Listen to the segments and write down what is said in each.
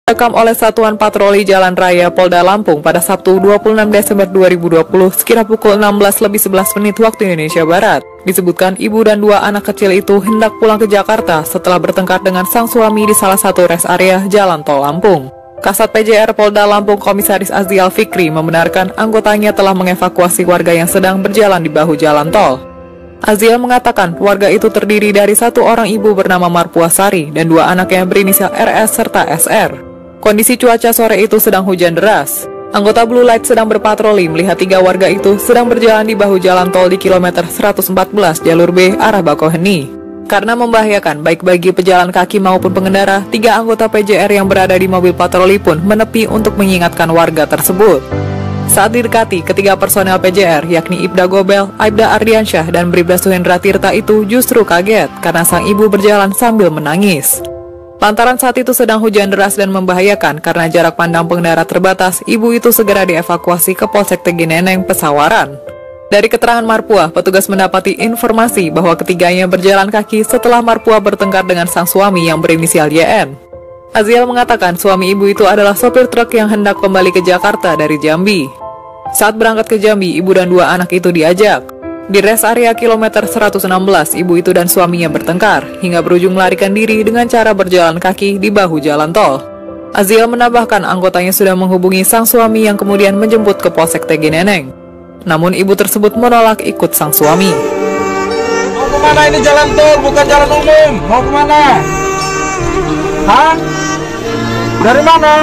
Rekam oleh Satuan Patroli Jalan Raya Polda Lampung pada Sabtu 26 Desember 2020 sekira pukul 16.11 waktu Indonesia Barat. Disebutkan ibu dan dua anak kecil itu hendak pulang ke Jakarta setelah bertengkar dengan sang suami di salah satu rest area Jalan Tol Lampung. Kasat PJR Polda Lampung Komisaris Azial Fikri membenarkan anggotanya telah mengevakuasi warga yang sedang berjalan di bahu jalan tol. Azial mengatakan warga itu terdiri dari satu orang ibu bernama Marpuasari dan dua anaknya berinisial RS serta SR. Kondisi cuaca sore itu sedang hujan deras. Anggota Blue Light sedang berpatroli melihat tiga warga itu sedang berjalan di bahu jalan tol di kilometer 114 jalur B arah Bakauheni. Karena membahayakan baik bagi pejalan kaki maupun pengendara, tiga anggota PJR yang berada di mobil patroli pun menepi untuk mengingatkan warga tersebut. Saat didekati, ketiga personel PJR yakni Ibda Gobel, Aibda Ardiansyah, dan Bribda Suhendra Tirta itu justru kaget karena sang ibu berjalan sambil menangis. Lantaran saat itu sedang hujan deras dan membahayakan karena jarak pandang pengendara terbatas, ibu itu segera dievakuasi ke Polsek Tegi Neneng, Pesawaran. Dari keterangan Marpua, petugas mendapati informasi bahwa ketiganya berjalan kaki setelah Marpua bertengkar dengan sang suami yang berinisial YN. Azial mengatakan suami ibu itu adalah sopir truk yang hendak kembali ke Jakarta dari Jambi. Saat berangkat ke Jambi, ibu dan dua anak itu diajak. Di rest area kilometer 116, ibu itu dan suaminya bertengkar, hingga berujung melarikan diri dengan cara berjalan kaki di bahu jalan tol. Azial menambahkan anggotanya sudah menghubungi sang suami yang kemudian menjemput ke Polsek Tegi Neneng. Namun ibu tersebut menolak ikut sang suami. Mau kemana ini jalan tol, bukan jalan umum? Mau kemana? Hah? Dari mana?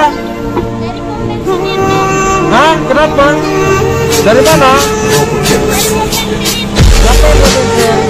Hah? Kenapa? Dari mana? Siapa yang